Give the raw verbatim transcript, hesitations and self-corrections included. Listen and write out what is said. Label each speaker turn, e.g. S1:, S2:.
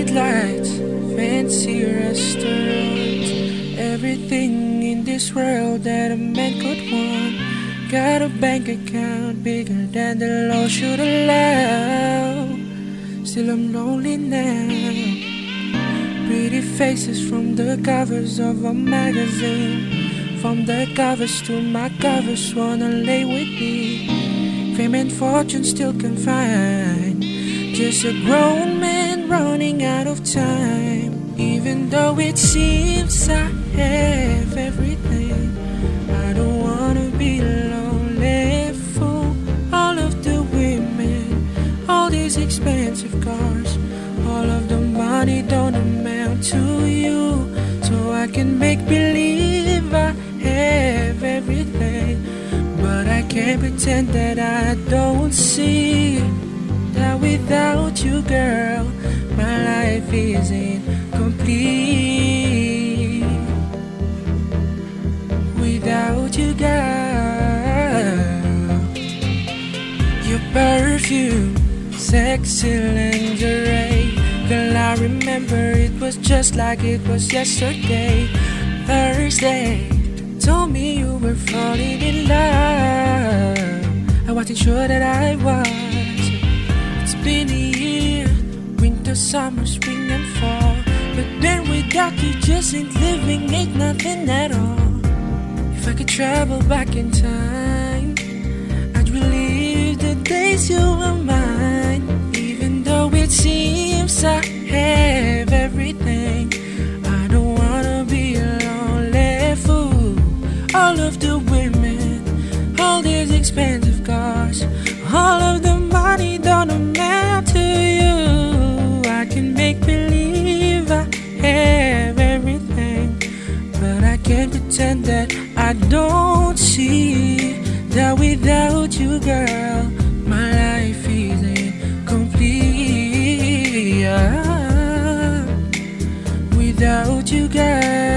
S1: Bright lights, fancy restaurants, everything in this world that a man could want. Got a bank account bigger than the law should allow. Still I'm lonely now. Pretty faces from the covers of a magazine, from the covers to my covers, wanna lay with me. Fame and fortune still can't find, just a grown man running out of time. Even though it seems I have everything, I don't wanna be lonely for all of the women, all these expensive cars, all of the money don't amount to you. So I can make believe I have everything, but I can't pretend that I don't see that without you, girl, my life is incomplete. Without you, girl, your perfume, sexy lingerie, girl, I remember it was just like it was yesterday. Thursday, told me you were falling in love. I wasn't sure that I was. It's been a year, winter, summer, spring and fall, but then without you just ain't living, ain't nothing at all. If I could travel back in time, I'd relive the days you were mine. Even though it seems I have everything, I don't wanna be a lonely fool. All of the women, all these expensive cars, all of the money don't amount to you. I can make believe I have everything, but I can't pretend that I don't see that without you, girl, my life is incomplete. Without you, girl,